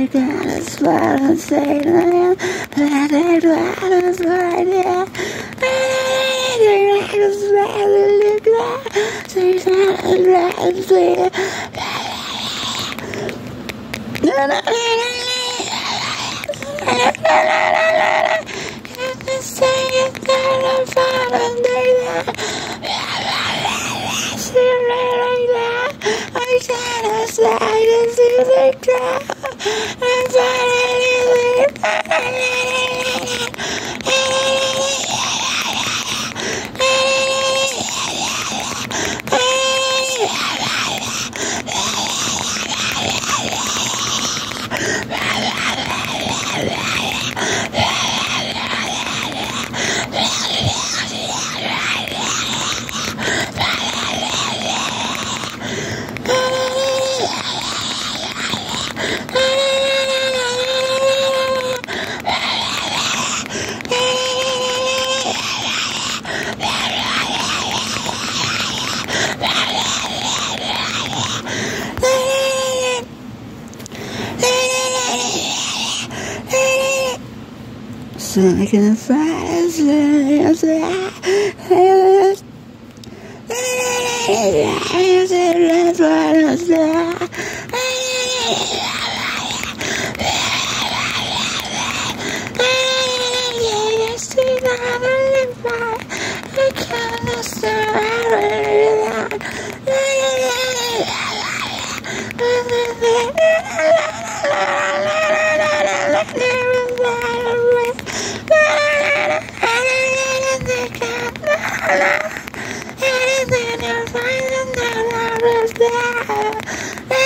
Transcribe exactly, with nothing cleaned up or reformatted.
they gotta smile and say that they gotta smile, yeah. They gotta smile and look like they gotta say la la la la. If they say it's gonna fall and they I gotta slide and see the crowd and so I can find I